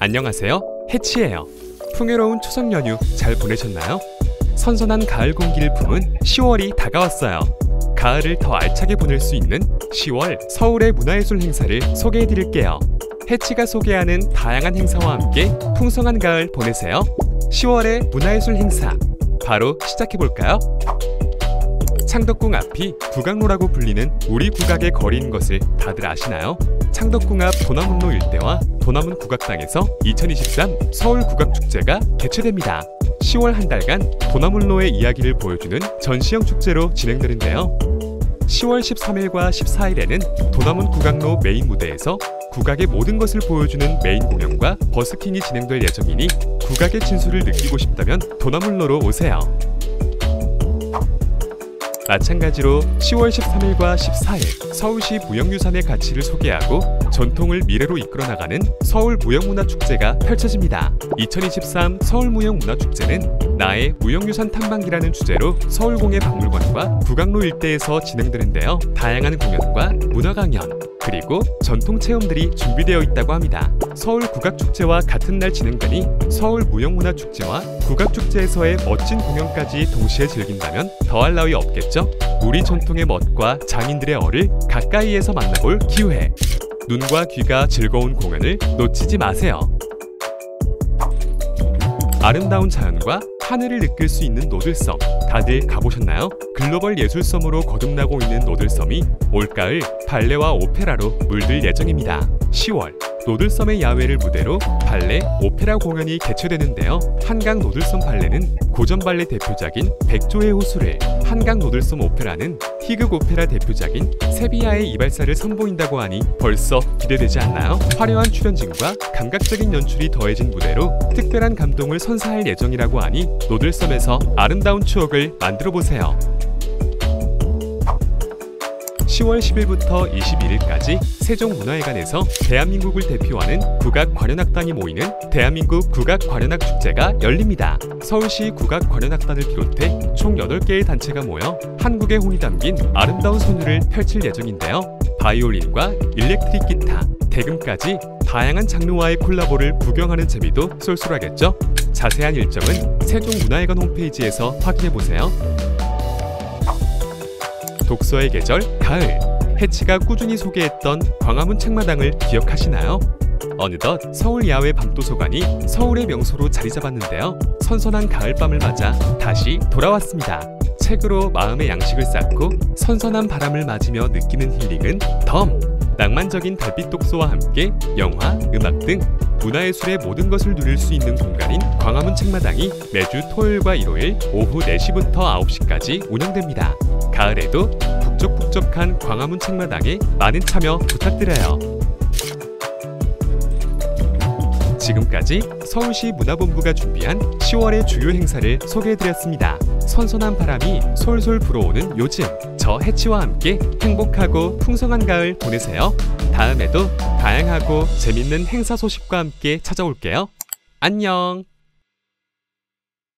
안녕하세요, 해치예요. 풍요로운 추석 연휴 잘 보내셨나요? 선선한 가을 공기를 품은 10월이 다가왔어요. 가을을 더 알차게 보낼 수 있는 10월 서울의 문화예술 행사를 소개해드릴게요. 해치가 소개하는 다양한 행사와 함께 풍성한 가을 보내세요. 10월의 문화예술 행사 바로 시작해볼까요? 창덕궁 앞이 국악로라고 불리는 우리 국악의 거리인 것을 다들 아시나요? 창덕궁 앞 도남문로 일대와 도남문 국악당에서 2023 서울국악축제가 개최됩니다. 10월 한 달간 도남문로의 이야기를 보여주는 전시형 축제로 진행되는데요. 10월 13일과 14일에는 도남문 국악로 메인 무대에서 국악의 모든 것을 보여주는 메인 공연과 버스킹이 진행될 예정이니 국악의 진수를 느끼고 싶다면 도남문로로 오세요. 마찬가지로 10월 13일과 14일 서울시 무형유산의 가치를 소개하고 전통을 미래로 이끌어나가는 서울무형문화축제가 펼쳐집니다. 2023 서울무형문화축제는 나의 무형유산 탐방기라는 주제로 서울공예 박물관과 국악로 일대에서 진행되는데요. 다양한 공연과 문화 강연, 그리고 전통 체험들이 준비되어 있다고 합니다. 서울국악축제와 같은 날 진행되니 서울무형문화축제와 국악축제에서의 멋진 공연까지 동시에 즐긴다면 더할 나위 없겠죠? 우리 전통의 멋과 장인들의 얼을 가까이에서 만나볼 기회! 눈과 귀가 즐거운 공연을 놓치지 마세요. 아름다운 자연과 하늘을 느낄 수 있는 노들섬, 다들 가보셨나요? 글로벌 예술섬으로 거듭나고 있는 노들섬이 올가을 발레와 오페라로 물들 예정입니다. 10월 노들섬의 야외를 무대로 발레, 오페라 공연이 개최되는데요. 한강 노들섬 발레는 고전 발레 대표작인 백조의 호수를, 한강 노들섬 오페라는 희극 오페라 대표작인 세비야의 이발사를 선보인다고 하니 벌써 기대되지 않나요? 화려한 출연진과 감각적인 연출이 더해진 무대로 특별한 감동을 선사할 예정이라고 하니 노들섬에서 아름다운 추억을 만들어보세요. 10월 10일부터 21일까지 세종문화회관에서 대한민국을 대표하는 국악관현악단이 모이는 대한민국 국악관현악축제가 열립니다. 서울시 국악관현악단을 비롯해 총 8개의 단체가 모여 한국의 혼이 담긴 아름다운 선율을 펼칠 예정인데요. 바이올린과 일렉트릭 기타, 대금까지 다양한 장르와의 콜라보를 구경하는 재미도 쏠쏠하겠죠? 자세한 일정은 세종문화회관 홈페이지에서 확인해보세요. 독서의 계절, 가을, 해치가 꾸준히 소개했던 광화문 책마당을 기억하시나요? 어느덧 서울 야외 밤도서관이 서울의 명소로 자리 잡았는데요. 선선한 가을밤을 맞아 다시 돌아왔습니다. 책으로 마음의 양식을 쌓고 선선한 바람을 맞으며 느끼는 힐링은 덤! 낭만적인 달빛 독서와 함께 영화, 음악 등 문화예술의 모든 것을 누릴 수 있는 공간인 광화문 책마당이 매주 토요일과 일요일 오후 4시부터 9시까지 운영됩니다. 가을에도 북적북적한 광화문 책마당에 많은 참여 부탁드려요. 지금까지 서울시 문화본부가 준비한 10월의 주요 행사를 소개해드렸습니다. 선선한 바람이 솔솔 불어오는 요즘, 저 해치와 함께 행복하고 풍성한 가을 보내세요. 다음에도 다양하고 재밌는 행사 소식과 함께 찾아올게요. 안녕!